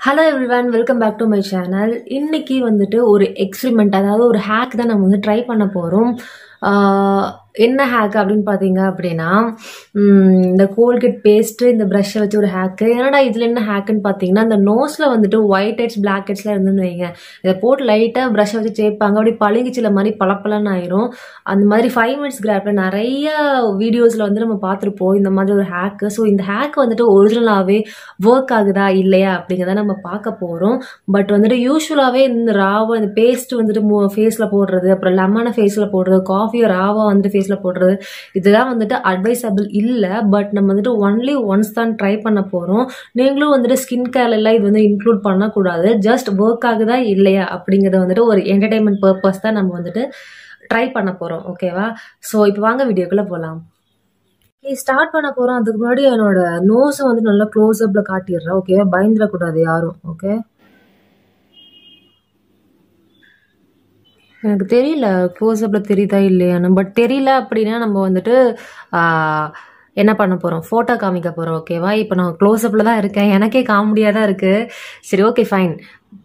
Hello everyone, welcome back to my channel. இன்னைக்கு வந்துட்டு ஒரு எக்ஸ்பெரிமெண்ட், அதாவது ஒரு ஹேக் தான் நம்ம வந்து ட்ரை பண்ண போகிறோம். என்ன ஹேக் அப்படின்னு பார்த்தீங்க அப்படின்னா, இந்த கோல்கேட் பேஸ்ட்டு இந்த ப்ரஷ்ஷை வச்சு ஒரு ஹேக்கு. என்னடா இதில் என்ன ஹேக்குன்னு பார்த்தீங்கன்னா, இந்த நோஸில் வந்துட்டு ஒயிட் ஹெட்ஸ் பிளாக் ஹெட்ஸ்லாம் இருந்துன்னு வைங்க, இதை போட்டு லைட்டாக ப்ரஷ்ஷை வச்சு தேய்ப்பாங்க, அப்படி பழகிச்சில மாதிரி பளபளன்னு ஆயிரும். அந்த மாதிரி 5 மினிட்ஸ் கிராப்பில் நிறைய வீடியோஸில் வந்து நம்ம பார்த்துருப்போம் இந்த மாதிரி ஒரு ஹேக்கு. ஸோ இந்த ஹேக் வந்துட்டு ஒரிஜினலாகவே ஒர்க் ஆகுதா இல்லையா அப்படிங்கிறத நம்ம பார்க்க போகிறோம். பட் வந்துட்டு யூஸ்வலாகவே இந்த ராவா இந்த பேஸ்ட் வந்துட்டு ஃபேஸில் போடுறது, அப்புறம் லெமனை ஃபேஸில் போடுறது, காஃபியை ராவா வந்துட்டு ஃபேஸில் போடுறது, இதெல்லாம் வந்துட்டு அட்வைசபிள் இல்லை. பட் நம்ம வந்துட்டு ஒன்லி ஒன்ஸ் தான் ட்ரை பண்ண போகிறோம். நீங்களும் வந்துட்டு ஸ்கின் கேர்லாம் இது வந்து இன்க்ளூட் பண்ணக்கூடாது. ஜஸ்ட் ஒர்க் ஆகுதா இல்லையா அப்படிங்கிறத வந்துட்டு ஒரு என்டர்டைன்மெண்ட் பர்பஸ் தான் நம்ம வந்துட்டு ட்ரை பண்ண போகிறோம். ஓகேவா? ஸோ இப்போ வாங்க வீடியோக்குள்ளே போகலாம். ஸ்டார்ட் பண்ண போகிறோம். அதுக்கு முன்னாடி என்னோட நோஸை வந்து நல்லா க்ளோஸ்அப்பில் காட்டிடுறேன். ஓகேவா? பயந்துடக்கூடாது யாரும். ஓகே, எனக்கு தெரியல க்ளோஸ்அப்பில் தெரியுதா இல்லையான்னு. பட் தெரியல அப்படின்னா நம்ம வந்துட்டு என்ன பண்ண போகிறோம், ஃபோட்டோ காமிக்க போகிறோம். ஓகேவா? இப்போ நான் க்ளோஸ்அப்பில் தான் இருக்கேன், எனக்கே காமெடியாக தான் இருக்குது. சரி, ஓகே, ஃபைன்.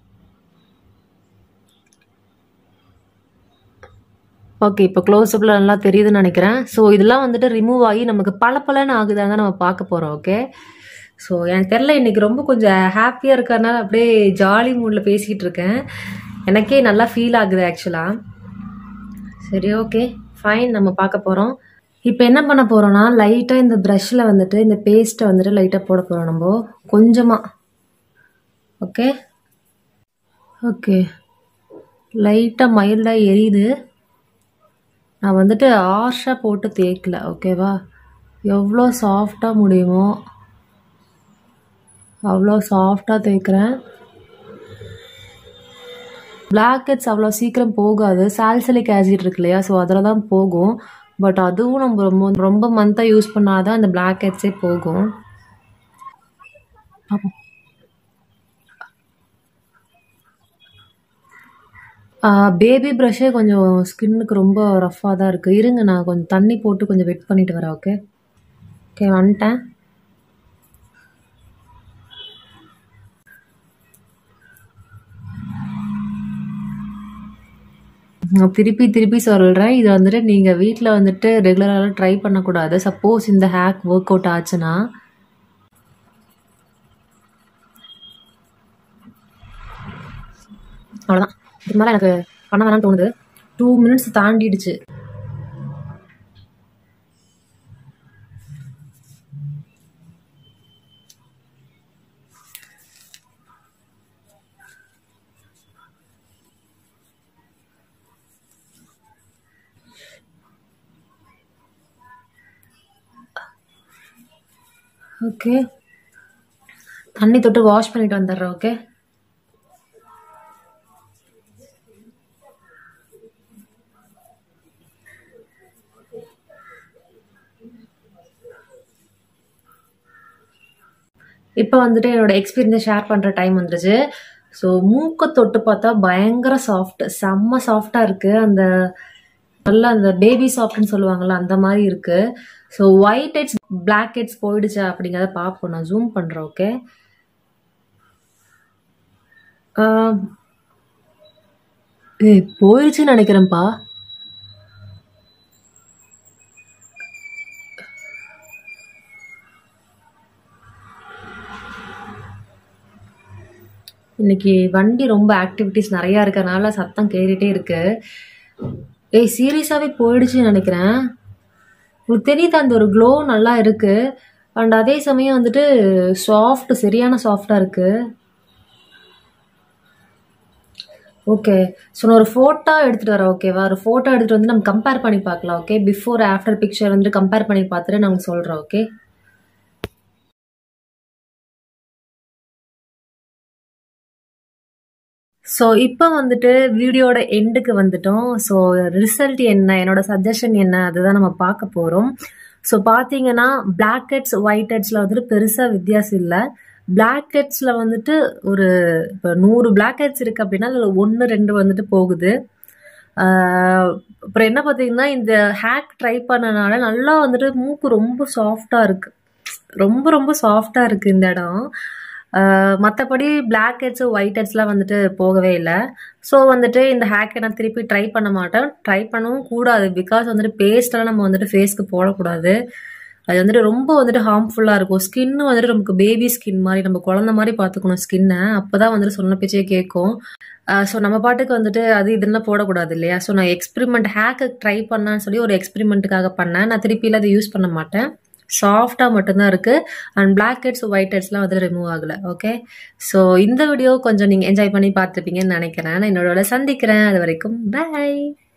ஓகே, இப்போ க்ளோஸ்அப்பில் நல்லா தெரியுதுன்னு நினைக்கிறேன். ஸோ இதெல்லாம் வந்துட்டு ரிமூவ் ஆகி நமக்கு பளபளன்னு ஆகுதான்னு தான் நம்ம பார்க்க போகிறோம். ஓகே, ஸோ எனக்கு தெரில, இன்றைக்கி ரொம்ப கொஞ்சம் ஹாப்பியாக இருக்கிறதுனால அப்படியே ஜாலி மூடில் பேசிக்கிட்டு இருக்கேன். எனக்கே நல்லா ஃபீல் ஆகுது ஆக்சுவலாக. சரி, ஓகே, ஃபைன். நம்ம பார்க்க போகிறோம். இப்போ என்ன பண்ண போகிறோன்னா, லைட்டாக இந்த ப்ரஷ்ஷில் வந்துட்டு இந்த பேஸ்ட்டை வந்துட்டு லைட்டாக போட போகிறோம் நம்ம கொஞ்சமாக. ஓகே ஓகே, லைட்டாக மைல்டாக எரியுது. நான் வந்துட்டு ஆர்ஷாக போட்டு தேய்க்கல. ஓகேவா? எவ்வளோ சாஃப்டாக முடியுமோ அவ்வளோ சாஃப்டாக தேய்க்கிறேன். பிளாக் ஹெட்ஸ் அவ்வளோ சீக்கிரம் போகாது. சால்சலிக் ஆசிட் இருக்கு இல்லையா, ஸோ அதில் தான் போகும். பட் அதுவும் நம்ம ரொம்ப ரொம்ப மந்த்தாக யூஸ் பண்ணாதான் அந்த பிளாக் ஹெட்ஸே போகும். பேபி ப்ரஷ்ஷே கொஞ்சம் ஸ்கின்னுக்கு ரொம்ப ரஃப்பாக தான் இருக்குது. இருங்க, நான் கொஞ்சம் தண்ணி போட்டு கொஞ்சம் வெட் பண்ணிட்டு வரேன். ஓகே ஓகே, வந்துட்டேன். நான் திருப்பி திருப்பி சொல்கிறேன், இது வந்துட்டு நீங்கள் வீட்டில் வந்துட்டு ரெகுலராக ட்ரை பண்ணக்கூடாது. சப்போஸ் இந்த ஹேக் ஒர்க் அவுட் ஆச்சுன்னா அவ்வளோதான். இது மேலே எனக்கு பண்ண வேணாம்னு தோணுது. 2 மினிட்ஸ் தாண்டிடுச்சு. ஓகே, தண்ணி தொட்டு வாஷ் பண்ணிட்டு வந்துடுறேன். ஓகே, இப்போ வந்துட்டு என்னோட எக்ஸ்பீரியன்ஸை ஷேர் பண்ணுற டைம் வந்துருச்சு. ஸோ மூக்கை தொட்டு பார்த்தா பயங்கர சாஃப்ட், செம்ம சாஃப்டாக இருக்குது. அந்த நல்லா அந்த பேபி சாஃப்ட்னு சொல்லுவாங்கள்ல, அந்த மாதிரி இருக்குது. So white heads black heads போயிடுச்சா அப்படிங்கிறத பார்ப்போம். நான் ஜூம் பண்ணுறேன். ஓகே, போயிடுச்சுன்னு நினைக்கிறேன்ப்பா. இன்னைக்கு வண்டி ரொம்ப ஆக்டிவிட்டிஸ் நிறையா இருக்கறனால சத்தம் கேட்டுகிட்டே இருக்கு. சீரியஸாகவே போயிடுச்சுன்னு நினைக்கிறேன். உங்களுக்கு தெரியுது, அந்த ஒரு க்ளோ நல்லா இருக்கு. அண்ட் அதே சமயம் வந்துட்டு சாஃப்ட், சரியான சாஃப்டாக இருக்கு. ஓகே, ஸோ நான் ஒரு ஃபோட்டோ எடுத்துகிட்டு வரேன். ஓகேவா? ஒரு ஃபோட்டோ எடுத்துகிட்டு வந்து நம்ம கம்பேர் பண்ணி பார்க்கலாம். ஓகே, பிஃபோர் ஆஃப்டர் பிக்சர் வந்து கம்பேர் பண்ணி பார்த்துட்டு நான் உங்களுக்கு சொல்கிறேன். ஓகே, ஸோ இப்போ வந்துட்டு வீடியோட எண்டுக்கு வந்துட்டோம். ஸோ ரிசல்ட் என்ன, என்னோட சஜஷன் என்ன, அதுதான் நம்ம பார்க்க போகிறோம். ஸோ பார்த்தீங்கன்னா பிளாக் ஹெட்ஸ் ஒயிட் ஹெட்ஸில் வந்துட்டு பெருசாக வித்தியாசம் இல்லை. பிளாக் ஹெட்ஸில் வந்துட்டு ஒரு இப்போ 100 பிளாக் ஹெட்ஸ் இருக்குது அப்படின்னா அதில் 1 2 வந்துட்டு போகுது. அப்புறம் என்ன பார்த்தீங்கன்னா, இந்த ஹேக் ட்ரை பண்ணனால நல்லா வந்துட்டு மூக்கு ரொம்ப சாஃப்டாக இருக்குது. ரொம்ப ரொம்ப சாஃப்டாக இருக்குது இந்த இடம். மற்றபடி பிளாக் ஹெட்ஸு ஒயிட் ஹெட்ஸ்லாம் வந்துட்டு போகவே இல்லை. ஸோ வந்துட்டு இந்த ஹேக்கை நான் திருப்பி ட்ரை பண்ண மாட்டேன், ட்ரை பண்ணவும் கூடாது. பிகாஸ் வந்துட்டு பேஸ்டெல்லாம் நம்ம வந்துட்டு ஃபேஸ்க்கு போடக்கூடாது. அது வந்துட்டு ரொம்ப வந்துட்டு ஹார்ம்ஃபுல்லாக இருக்கும். ஸ்கின்னு வந்துட்டு நமக்கு பேபி ஸ்கின் மாதிரி, நம்ம குழந்த மாதிரி பார்த்துக்கணும் ஸ்கின்னை. அப்போ தான் வந்துட்டு சொன்ன பேச்சே கேட்கும். ஸோ நம்ம பாட்டுக்கு வந்துட்டு அது இதுன்னு போடக்கூடாது இல்லையா? ஸோ நான் எக்ஸ்பெரிமெண்ட் ஹேக்கு ட்ரை பண்ணான்னு சொல்லி ஒரு எக்ஸ்பெரிமெண்ட்டுக்காக பண்ணேன். நான் திருப்பியில் அதை யூஸ் பண்ண மாட்டேன். சாஃப்டாக மட்டும்தான் இருக்குது. அண்ட் பிளாக் ஹெட்ஸ் ஒயிட் ஹெட்ஸ்லாம் வந்து ரிமூவ் ஆகலை. ஓகே, ஸோ இந்த வீடியோ கொஞ்சம் நீங்கள் என்ஜாய் பண்ணி பார்த்துருப்பீங்கன்னு நினைக்கிறேன். நான் என்னோட சந்திக்கிறேன். அது வரைக்கும் பாய்.